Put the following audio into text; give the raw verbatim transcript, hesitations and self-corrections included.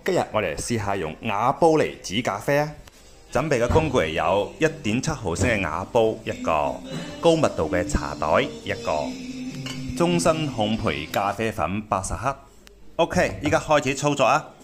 今日我哋試下用瓦煲嚟煮咖啡啊！準備嘅工具有一點七毫升嘅瓦煲一個，高密度嘅茶袋一個，終身烘焙咖啡粉八十克。OK，依家開始操作啊！